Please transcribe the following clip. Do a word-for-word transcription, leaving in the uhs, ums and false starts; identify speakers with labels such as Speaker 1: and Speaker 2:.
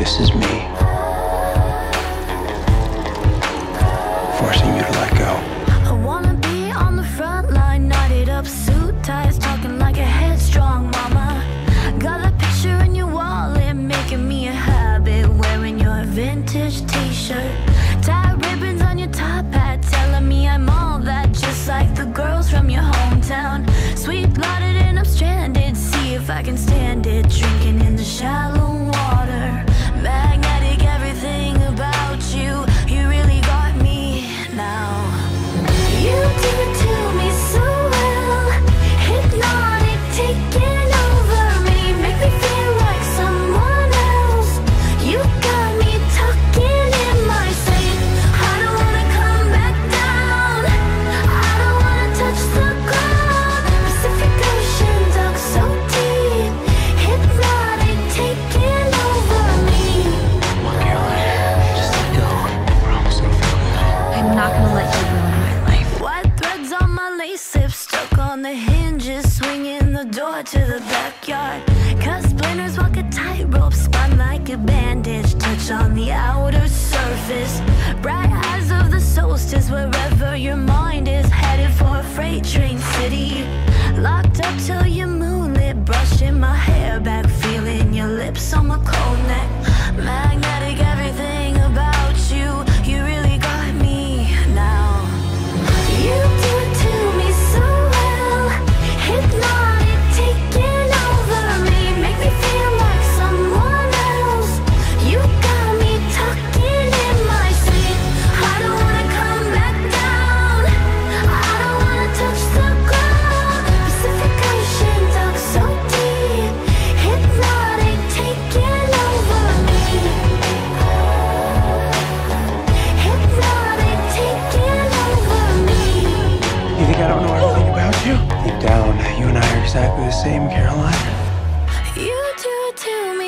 Speaker 1: This is me forcing you to let go.
Speaker 2: I wanna be on the front line, knotted up, suit ties, talking like a headstrong mama. Got a picture in your wallet, making me a habit, wearing your vintage t-shirt. Tie ribbons on your top hat, telling me I'm all that, just like the girls from your hometown. Sweet blotted and I'm stranded, see if I can stand it, drinking in the shallow water. Magnetic, everything about you, you really got me now. You do it to me so well, hypnotic, taking over me, make me feel like someone else. You got me talking in my sleep. I don't wanna come back down, I don't wanna touch the ground. Pacific Ocean dug so deep, hypnotic, taking over me.
Speaker 1: Come on, Caroline, just let go. I promise it'll feel good.
Speaker 3: I'm not gonna let you ruin my life.
Speaker 2: White threads on my lace lips, stuck on the hinges, swinging the door to the backyard. Cut splinters, walk a tightrope, spun like a bandage, touch on the outer surface. Bright eyes of the solstice, wherever your mind is, headed for a freight train city. Locked up till you're moonlit, brushing my hair back, feeling your lips on my cold neck. Magnetic, everything about you, you really got me now. You do it to me so well, hypnotic, taking over me, make me feel like someone else. You got me talking in my sleep. I don't wanna come back down, I don't wanna touch the ground. Pacific Ocean dug so deep, hypnotic, taking over me. Hypnotic, taking over me.
Speaker 1: You think I don't know everything about you? Deep down, you and I are exactly the same, Caroline.
Speaker 2: You do it to me